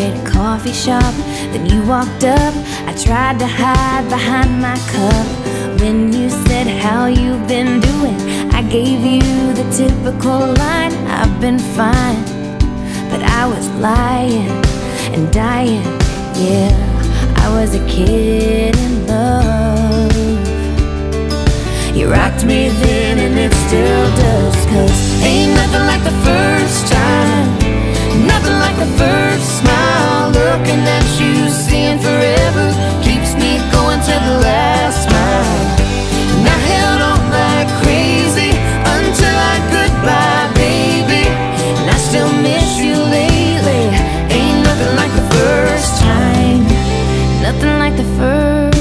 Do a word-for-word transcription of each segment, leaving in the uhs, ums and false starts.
at a coffee shop, then you walked up. I tried to hide behind my cup. When you said how you've been doing, I gave you the typical line, I've been fine. But I was lying and dying, yeah. I was a kid in love. You rocked me then and it still does, 'cause ain't nothing like the first time, nothing like the first smile. Looking at you, seeing forever, keeps me going to the last mile. And I held on like crazy until I goodbye, baby. And I still miss you lately. Ain't nothing like the first time, nothing like the first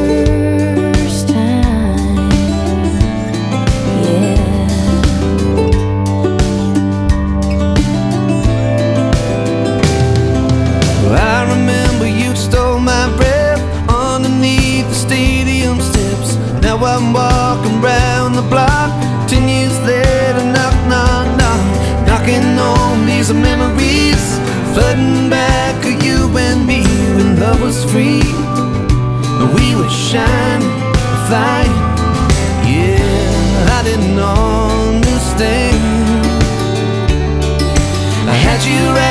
time, yeah. I remember you stole my breath underneath the stadium steps. Now I'm walking round the block, ten years later, knock, knock, knock, knocking on these memories, flooding back of you and me when love was free. We were shining, flying, yeah. I didn't understand. I had you right